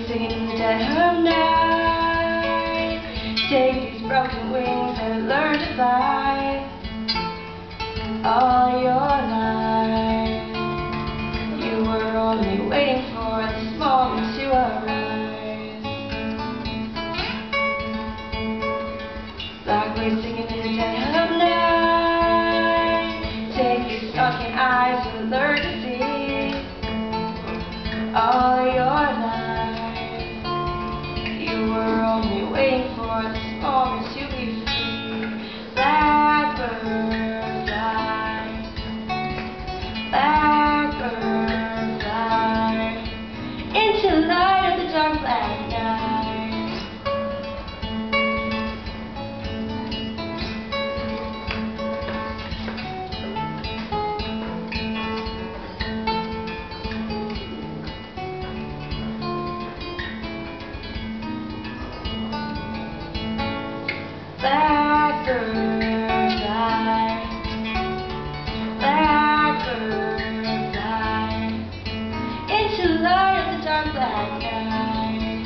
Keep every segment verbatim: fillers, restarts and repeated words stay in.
singing in the dead of night. Take these broken wings and learn to fly. All your life, you were only waiting for this moment to arise. Blackbird singing in the dead of night. Take these sunken eyes and learn to see. All your life, you were only waiting for this moment to be free. Blackbird fly, blackbird fly, into the light of the dark black night. Blackbird fly, blackbird fly, into the light of the dark black night.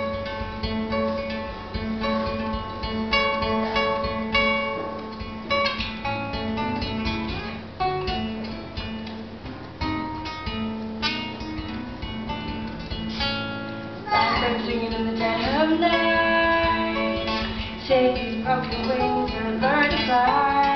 Blackbird singing in the dead of night. Take these broken wings and learn to fly.